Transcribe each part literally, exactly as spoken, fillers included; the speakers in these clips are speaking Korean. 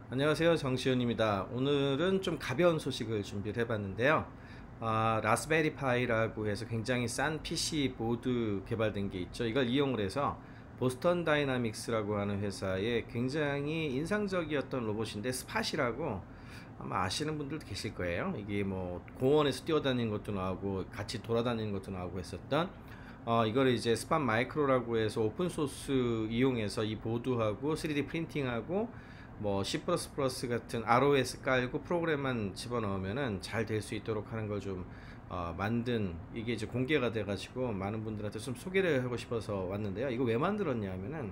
안녕하세요, 정시훈입니다. 오늘은 좀 가벼운 소식을 준비를 해봤는데요. 아, 라스베리 파이라고 해서 굉장히 싼 피씨 보드 개발된 게 있죠. 이걸 이용을 해서 보스턴 다이나믹스라고 하는 회사의 굉장히 인상적이었던 로봇인데, 스팟이라고 아마 아시는 분들도 계실 거예요. 이게 뭐 공원에서 뛰어다니는 것도 나오고 같이 돌아다니는 것도 나오고 했었던, 어, 이걸 이제 스팟 마이크로라고 해서 오픈소스 이용해서 이 보드하고 쓰리디 프린팅하고 뭐 C++ 같은 알오에스 깔고 프로그램만 집어넣으면은 잘 될 수 있도록 하는 걸 좀 어, 만든, 이게 이제 공개가 돼 가지고 많은 분들한테 좀 소개를 하고 싶어서 왔는데요. 이거 왜 만들었냐 하면은,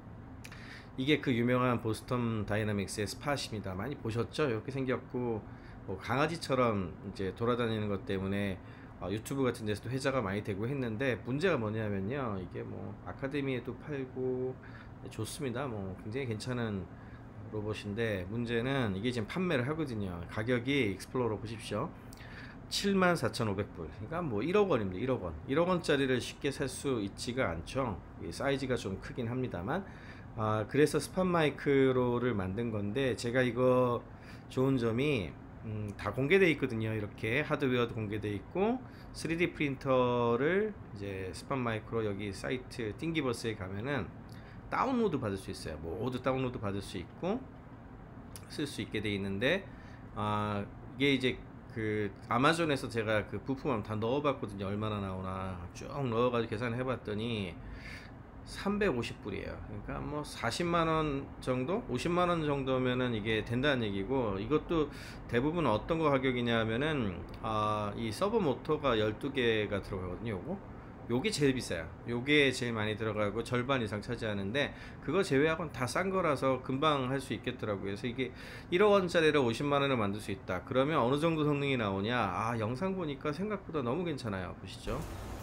이게 그 유명한 보스턴 다이나믹스의 스팟입니다. 많이 보셨죠? 이렇게 생겼고, 뭐 강아지처럼 이제 돌아다니는 것 때문에 어, 유튜브 같은 데서도 회자가 많이 되고 했는데, 문제가 뭐냐면요, 이게 뭐 아카데미에도 팔고 좋습니다. 뭐 굉장히 괜찮은 로봇인데, 문제는 이게 지금 판매를 하거든요. 가격이 익스플로러 보십시오. 칠만 사천오백 불. 그러니까 뭐 일억 원입니다. 일억 원. 일억 원짜리를 쉽게 살 수 있지가 않죠. 이 사이즈가 좀 크긴 합니다만. 아, 그래서 스팟 마이크로를 만든 건데, 제가 이거 좋은 점이 음, 다 공개되어 있거든요. 이렇게 하드웨어도 공개되어 있고, 쓰리디 프린터를 이제 스팟 마이크로 여기 사이트 띵기버스에 가면은 다운로드 받을 수 있어요. 모두 다운로드 받을 수 있고 쓸 수 있게 돼 있는데, 아, 이게 이제 그 아마존에서 제가 그 부품을 다 넣어봤거든요. 얼마나 나오나 쭉 넣어가지고 계산을 해봤더니 삼백오십 불이에요. 그러니까 뭐 사십만 원 정도, 오십만 원 정도면은 이게 된다는 얘기고, 이것도 대부분 어떤 거 가격이냐 하면은, 아, 이 서버 모터가 열두 개가 들어가거든요. 요거 요게 제일 비싸요. 요게 제일 많이 들어가고 절반 이상 차지하는데, 그거 제외하고는 다 싼 거라서 금방 할 수 있겠더라고요. 그래서 이게 일억 원짜리를 오십만 원을 만들 수 있다 그러면 어느 정도 성능이 나오냐, 아, 영상 보니까 생각보다 너무 괜찮아요. 보시죠.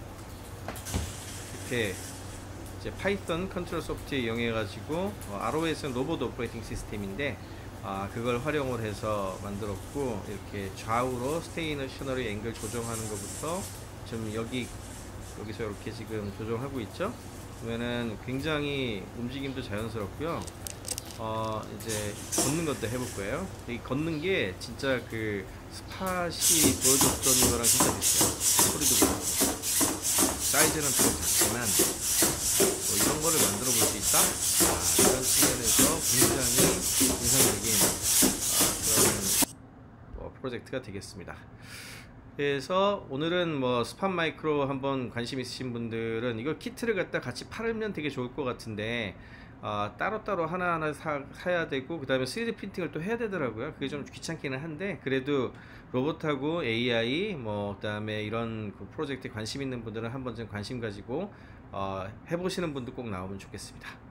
이렇게 이제 파이썬 컨트롤 소프트 이용해 가지고, 어, 알오에스는 로봇 오퍼레이팅 시스템인데, 아, 그걸 활용을 해서 만들었고, 이렇게 좌우로 스테이너셔너리 앵글 조정하는 것부터 지금 여기 여기서 이렇게 지금 조정하고 있죠. 그러면은 굉장히 움직임도 자연스럽고요. 어, 이제 걷는 것도 해볼 거예요. 이 걷는 게 진짜 그 스팟이 보여줬던 거랑 진짜 비슷해요. 소리도 그렇고 사이즈는 좀 작지만 뭐 이런 거를 만들어 볼 수 있다. 아, 이런 측면에서 굉장히 인상적인 아, 그런 뭐 프로젝트가 되겠습니다. 그래서 오늘은 뭐 스팟 마이크로 한번 관심 있으신 분들은 이걸 키트를 갖다 같이 팔으면 되게 좋을 것 같은데, 어, 따로따로 하나하나 사, 사야 되고, 그 다음에 쓰리디 프린팅을 또 해야 되더라고요. 그게 좀 귀찮기는 한데, 그래도 로봇하고 에이아이 뭐 그 다음에 이런 그 프로젝트에 관심 있는 분들은 한번 좀 관심 가지고 어, 해보시는 분도 꼭 나오면 좋겠습니다.